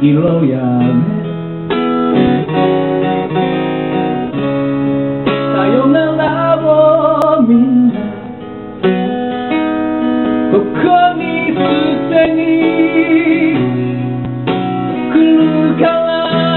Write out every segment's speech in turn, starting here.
色やめさよならをみんなここに捨てに来るから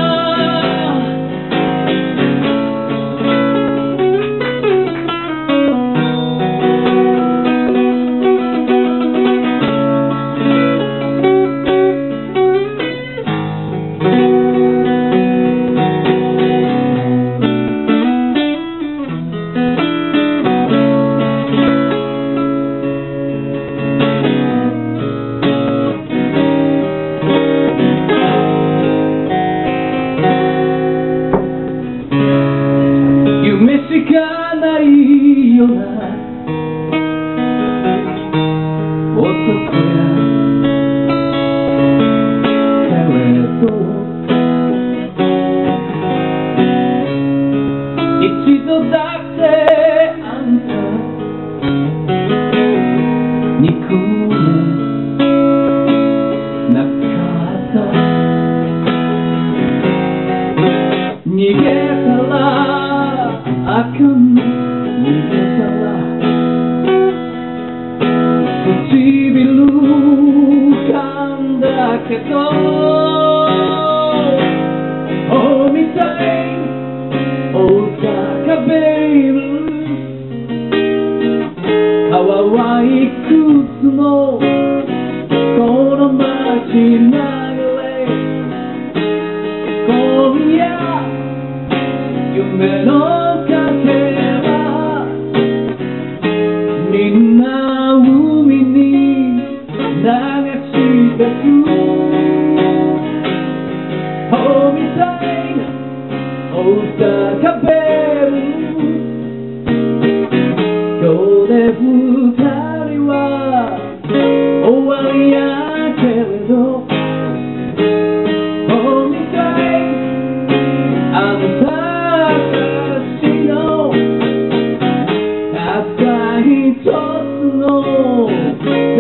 夢しかないような男やけれど一度だってあんた憎めなかった逃げたらあかん逃げたら唇噛んだけどおみたい大阪ベイル川はいくつもこの街流れ今夜夢のかけらみんな海に流し出すおみたい大阪ベル今日で二人は終わりやけれどおみたいあんたたった一つの